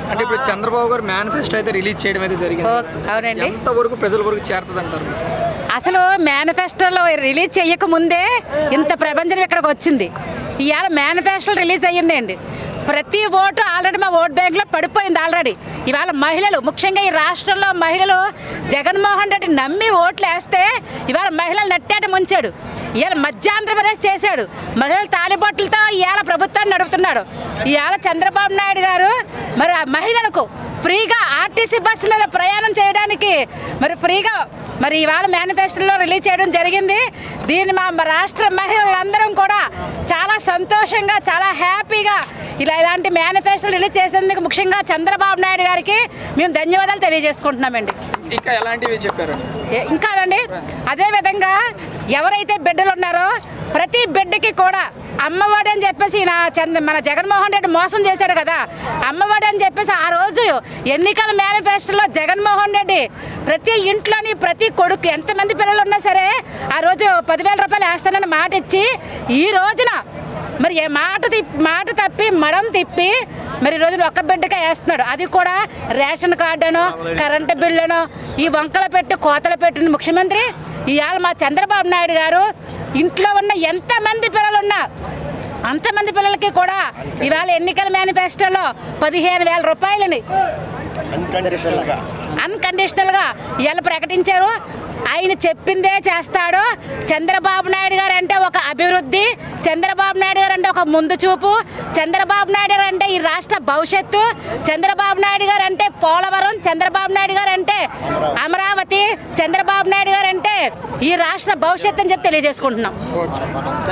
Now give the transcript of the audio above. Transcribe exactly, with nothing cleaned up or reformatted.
అంటే ఇప్పుడు చంద్రబాబు గారు మేనిఫెస్టో అయితే రిలీజ్ చేయడం అయితే జరిగింది. అవునండి. ఎంతవరకు ప్రజల వరకు చేరుతుంది అంటారు? అసలు మేనిఫెస్టోలో రిలీజ్ చేయక ముందే ఇంత ప్రపంచం ఇక్కడికి వచ్చింది. ఇవాళ మేనిఫెస్టో రిలీజ్ అయ్యింది అండి. ప్రతి ఓటు ఆల్రెడీ మా ఓట్ బ్యాంక్లో పడిపోయింది ఆల్రెడీ. ఇవాళ మహిళలు, ముఖ్యంగా ఈ రాష్ట్రంలో మహిళలు జగన్మోహన్ రెడ్డి నమ్మి ఓట్లు వేస్తే ఇవాళ మహిళలు నట్టేట ముంచాడు. ఇవాళ మధ్య ఆంధ్రప్రదేశ్ చేశాడు. మహిళల తాలిబొట్టులతో ఇవాళ ప్రభుత్వాన్ని నడుపుతున్నాడు. ఇవాళ చంద్రబాబు నాయుడు గారు మరి మహిళలకు ఫ్రీగా ఆర్టీసీ బస్సు మీద ప్రయాణం చేయడానికి మరి ఫ్రీగా మరి ఇవాళ మేనిఫెస్టోలో రిలీజ్ చేయడం జరిగింది. దీన్ని మా రాష్ట్ర మహిళలందరం కూడా చాలా సంతోషంగా, చాలా హ్యాపీగా ఇలా ఇలాంటి మేనిఫెస్టో రిలీజ్ చేసేందుకు ముఖ్యంగా చంద్రబాబు నాయుడు గారికి మేము ధన్యవాదాలు తెలియజేసుకుంటున్నామండి. ఇంకా ఎలాంటివి చెప్పారు? ఇంకా అండి అదేవిధంగా ఎవరైతే బిడ్డలు ఉన్నారో ప్రతి బిడ్డకి కూడా అమ్మఒడి అని చెప్పేసి నా చంద్ర మన జగన్మోహన్ రెడ్డి మోసం చేశాడు కదా, అమ్మఒడి అని చెప్పేసి ఆ రోజు ఎన్నికల మేనిఫెస్టోలో జగన్మోహన్ రెడ్డి ప్రతి ఇంట్లోని ప్రతి కొడుకు ఎంతమంది పిల్లలు ఉన్నా సరే ఆ రోజు పదివేల రూపాయలు వేస్తానని మాట ఇచ్చి ఈ రోజున మరి ఏ మాట తిప్పి మాట తప్పి మడం తిప్పి మరి ఈ రోజున ఒక్క బిడ్డకే వేస్తున్నాడు. అది కూడా రేషన్ కార్డును, కరెంటు బిల్లును, ఈ వంకలు పెట్టి కోతలు పెట్టిన ముఖ్యమంత్రి ఇవాళ మా చంద్రబాబు నాయుడు గారు ఇంట్లో ఉన్న ఎంతమంది పిల్లలున్నా అంతమంది పిల్లలకి కూడా ఇవాళ ఎన్నికల మేనిఫెస్టోలో పదిహేను వేల రూపాయలని అన్కండిషనల్గా ఇవాళ ప్రకటించారు. ఆయన చెప్పిందే చేస్తాడు. చంద్రబాబు నాయుడు గారు అంటే ఒక అభివృద్ధి, చంద్రబాబు నాయుడు గారు అంటే ఒక ముందు చూపు, చంద్రబాబు నాయుడు గారు అంటే ఈ రాష్ట్ర భవిష్యత్తు, చంద్రబాబు నాయుడు గారు అంటే పోలవరం, చంద్రబాబు నాయుడు గారు అంటే అమరావతి, చంద్రబాబు నాయుడు గారు అంటే ఈ రాష్ట్ర భవిష్యత్తు అని చెప్పి తెలియజేసుకుంటున్నాం.